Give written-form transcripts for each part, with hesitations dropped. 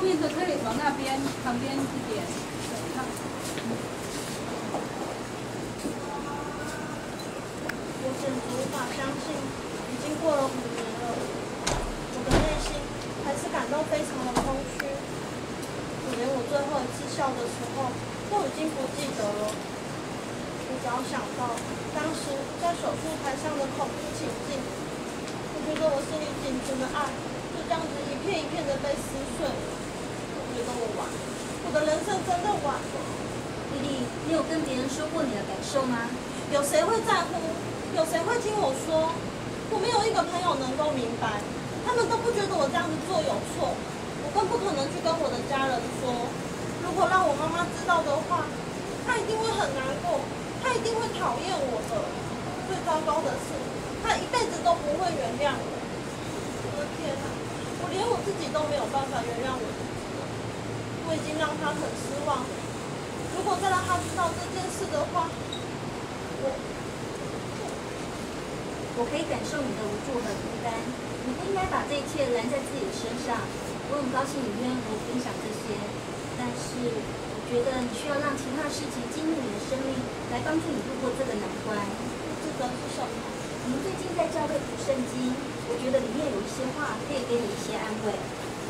面的可以往那边旁边一点，看。 我简直无法相信，已经过了5年了，我的内心还是感到非常的空虚。我连我最后一次笑的时候都已经不记得了。我只要想到当时在手术台上的恐怖情境，我觉得我心里仅存的爱就这样子一片一片的被撕碎了。我觉得我完了，我的人生真的完了。 丽丽，你有跟别人说过你的感受吗？ 有谁会在乎？有谁会听我说？我没有一个朋友能够明白，他们都不觉得我这样子做有错，我更不可能去跟我的家人说。如果让我妈妈知道的话，她一定会很难过，她一定会讨厌我的。最糟糕的是，她一辈子都不会原谅我。我的天哪，我连我自己都没有办法原谅我自己了。我已经让她很失望了。如果再让她知道这件事的话， 我可以感受你的无助和孤单，你不应该把这一切揽在自己的身上。我很高兴你愿意和我分享这些，但是我觉得你需要让其他事情进入你的生命，来帮助你度过这个难关。 这个是什么？ 我们最近在教会读圣经，我觉得里面有一些话可以给你一些安慰。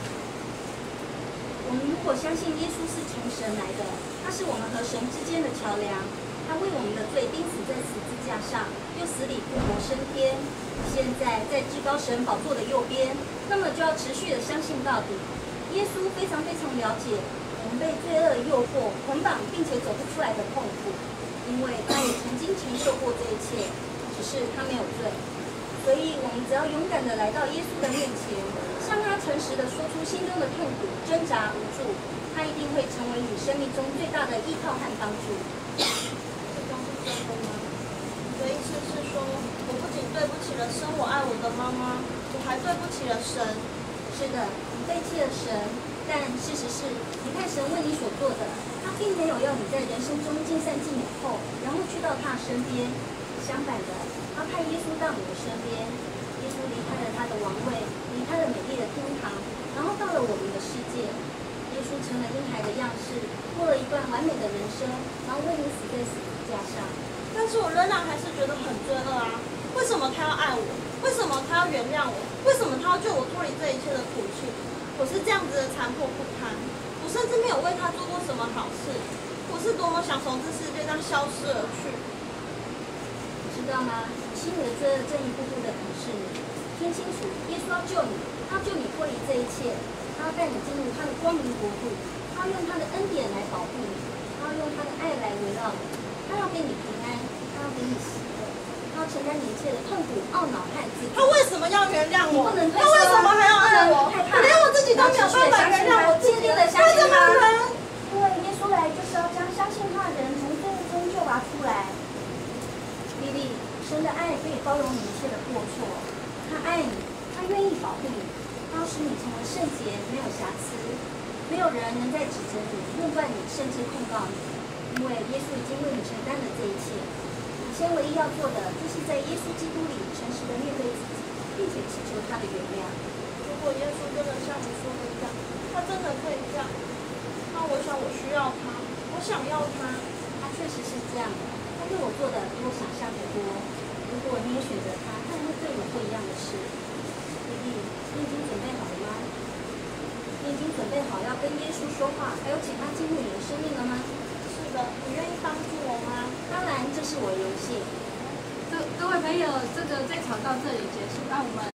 我们如果相信耶稣是从神来的，他是我们和神之间的桥梁。他为我们的罪钉死在十字架上，又死里复活升天，现在在至高神宝座的右边。那么就要持续的相信到底。耶稣非常非常了解我们被罪恶诱惑、捆绑，并且走不出来的痛苦，因为他也曾经承受过这一切，只是他没有罪。所以我们只要勇敢的来到耶稣的面前，向他诚实的说出心中的痛苦、挣扎、无助，他一定会成为你生命中最大的依靠和帮助。 真的吗？你的意思是说，我不仅对不起了生我爱我的妈妈，我还对不起了神。 是的，你背弃了神，但事实是，你看神为你所做的，他并没有要你在人生中尽善尽美后，然后去到他身边。相反的，他派耶稣到你的身边。耶稣离开了他的王位，离开了美丽的天堂，然后到了我们的世界。耶稣成了婴孩的样式，过了一段完美的人生，然后为你死在十字架上。 但是我仍然还是觉得很罪恶啊！为什么他要爱我？为什么他要原谅我？为什么他要救我脱离这一切的苦境？我是这样子的残破不堪，我甚至没有为他做过什么好事。我是多么想从这世界上消失而去！ 你知道吗？心里的罪恶正一步步的鄙视你。听清楚，耶稣要救你，他要救你脱离这一切，他要带你进入他的光明国度，他要用他的恩典来保护你，他要用他的爱来围绕你，他要给你平安，他要给你喜乐，他要承担你一切的痛苦、懊恼和自责。 他为什么要原谅我？ 你不能退缩， 他为什么还要爱我？我连我自己都没有办法原谅我自己， 坚定的相信他。因为耶稣来就是要将相信他的人从罪恶中救拔出来。丽丽，神的爱可以包容你一切的过错，他爱你，他愿意保护你，他要使你成为圣洁，没有瑕疵。没有人能再指责你、论断你，甚至控告你，因为耶稣已经为你承担了这一切。你现在唯一要做的，就是在耶稣基督里诚实的面对自己，并且祈求他的原谅。 如果耶稣真的像你说的这样，他真的可以这样，那我想我需要他，我想要他。 他确实是这样的，他为我做的比我想象的多。如果你也选择他，他会对你做一样的事。丽丽，你已经准备好了吗？你已经准备好要跟耶稣说话，还有请他进入你的生命了吗？ 是的，你愿意帮助我吗？ 当然，这是我的荣幸。 各位朋友，这个这场到这里结束，那我们。